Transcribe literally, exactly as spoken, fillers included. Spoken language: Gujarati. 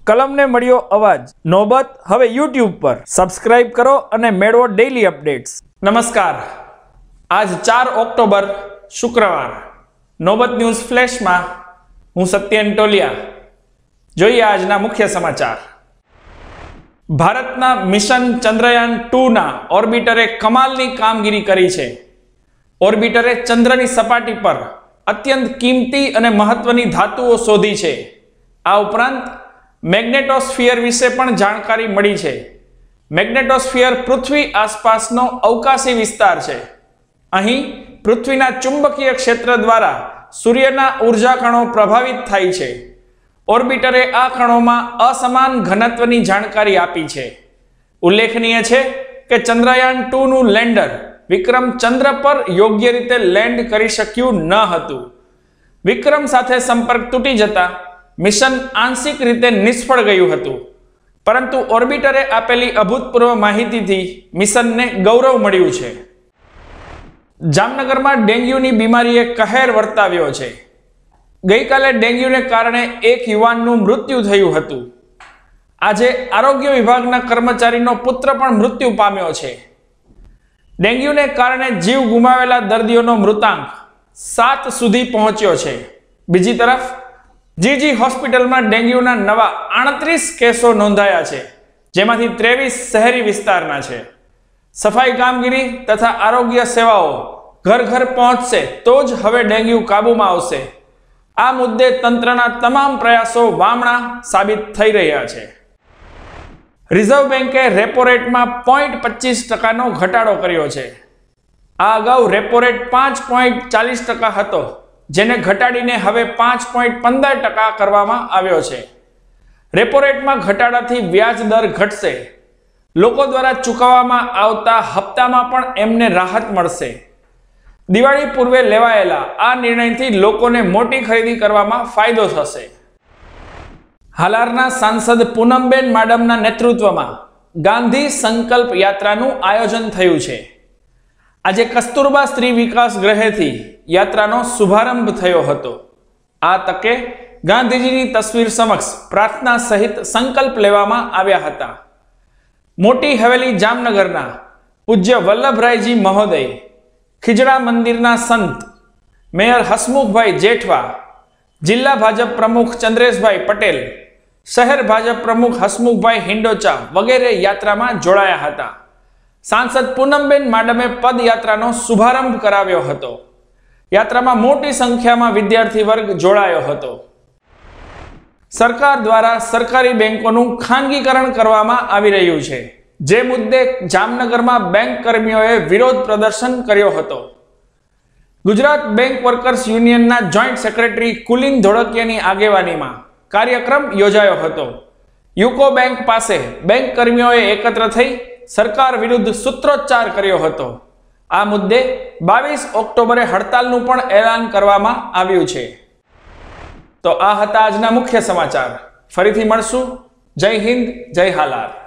કલમને મળ્યો અવાજ નોબત હવે યુટ્યુબ પર સબસ્ક્રાઇબ કરો અને મેળવો ડેઇલી અપડેટ્સ। નમસ્કાર, આજ ચાર ઓક્ટોબર શુક્રવાર નોબત ન્યૂઝ ફ્લેશમાં હું સત્યન ટોલિયા। જોઈએ આજના મુખ્ય સમાચાર। ભારતના મિશન ચંદ્રયાન ટુ ના ઓર્બિટરે કમાલની કામગીરી કરી છે। ઓર્બિટરે ચંદ્રની સપાટી પર અત્યંત કિંમતી અને મહત્વની ધાતુઓ શોધી છે। આ ઉપરાંત મેગ્નેટોસ્ફિયર વિશે પણ જાણકારી મળી છે। મેગ્નેટોસ્ફિયર પૃથ્વી આસપાસનો અવકાશી વિસ્તાર છે। અહીં પૃથ્વીના ચુંબકીય ક્ષેત્ર દ્વારા સૂર્યના ઉર્જા કણો પ્રભાવિત થાય છે। ઓર્બિટરે આ કણોમાં અસમાન ઘનત્વની જાણકારી આપી છે। ઉલ્લેખનીય છે કે ચંદ્રયાન ટુ નું લેન્ડર વિક્રમ ચંદ્ર પર યોગ્ય રીતે લેન્ડ કરી શક્યું ન હતું। વિક્રમ સાથે સંપર્ક તૂટી જતા મિશન આંશિક રીતે નિષ્ફળ ગયું હતું, પરંતુ ઓર્બિટરે આપેલી અભૂતપૂર્વ માહિતીથી મિશનને ગૌરવ મળ્યું છે। જામનગરમાં ડેન્ગ્યુની બીમારીએ કહેર વર્તાવ્યો છે। ગઈકાલે ડેન્ગ્યુને કારણે એક યુવાનનું મૃત્યુ થયું હતું। આજે આરોગ્ય વિભાગના કર્મચારીનો પુત્ર પણ મૃત્યુ પામ્યો છે। ડેન્ગ્યુને કારણે જીવ ગુમાવેલા દર્દીઓનો મૃતાંક સાત સુધી પહોંચ્યો છે। બીજી તરફ જીજી હોસ્પિટલમાં ડેન્ગ્યુના નવા આડત્રીસ કેસો નોંધાયા છે, જેમાંથી ત્રેવીસ શહેરી વિસ્તારના છે। સફાઈ કામગીરી તથા આરોગ્ય સેવાઓ ઘર ઘર પહોંચશે તો જ હવે ડેન્ગ્યુ કાબૂમાં આવશે। આ મુદ્દે તંત્રના તમામ પ્રયાસો વામણા સાબિત થઈ રહ્યા છે। રિઝર્વ બેન્કે રેપો રેટમાં પોઈન્ટ પચીસ ટકાનો ઘટાડો કર્યો છે। આ અગાઉ રેપો રેટ પાંચ પોઈન્ટ ચાલીસ ટકા હતો, જેને ઘટાડીને હવે પાંચ પોઈન્ટ પંદર ટકા કરવામાં આવ્યો છે। રેપો રેટમાં ઘટાડાથી વ્યાજ દર ઘટશે। લોકો દ્વારા ચૂકવવામાં આવતા હપ્તામાં પણ એમને રાહત મળશે। દિવાળી પૂર્વે લેવાયેલા આ નિર્ણયથી લોકોને મોટી ખરીદી કરવામાં ફાયદો થશે। હાલારના સાંસદ પૂનમબેન માડમના નેતૃત્વમાં ગાંધી સંકલ્પ યાત્રાનું આયોજન થયું છે। આજે કસ્તુરબા સ્ત્રી વિકાસ ગૃહેથી યાત્રાનો શુભારંભ થયો હતો। આ તકે ગાંધીજીની તસવીર સમક્ષ પ્રાર્થના સહિત સંકલ્પ લેવામાં આવ્યા હતા। મોટી હવેલી જામનગરના પૂજ્ય વલ્લભરાયજી મહોદય, ખીજડા મંદિરના સંત મેયર હસમુખભાઈ જેઠવા, જિલ્લા ભાજપ પ્રમુખ ચંદ્રેશભાઈ પટેલ, શહેર ભાજપ પ્રમુખ હસમુખભાઈ હિંડોચા વગેરે યાત્રામાં જોડાયા હતા। સાંસદ પૂનમબેન માડમે પદયાત્રાનો શુભારંભ કરાવ્યો હતો। યાત્રામાં મોટી સંખ્યામાં વિદ્યાર્થી વર્ગ જોડાયો હતો। સરકાર દ્વારા સરકારી બેંકોનું ખાનગીકરણ કરવામાં આવી રહ્યું છે, જે મુદ્દે જામનગરમાં બેંક કર્મીઓએ વિરોધ પ્રદર્શન કર્યો હતો। ગુજરાત બેંક વર્કર્સ યુનિયનના જોઈન્ટ સેક્રેટરી કુલિન ધોળકિયાની આગેવાનીમાં કાર્યક્રમ યોજાયો હતો। યુકો બેંક પાસે બેંક કર્મીઓએ એકત્ર થઈ સરકાર વિરુદ્ધ સૂત્રોચ્ચાર કર્યો હતો। આ મુદ્દે બાવીસ ઓક્ટોબરે હડતાલનું પણ એલાન કરવામાં આવ્યું છે। તો આ હતા આજના મુખ્ય સમાચાર। ફરીથી મળશું। જય હિન્દ, જય હાલાર।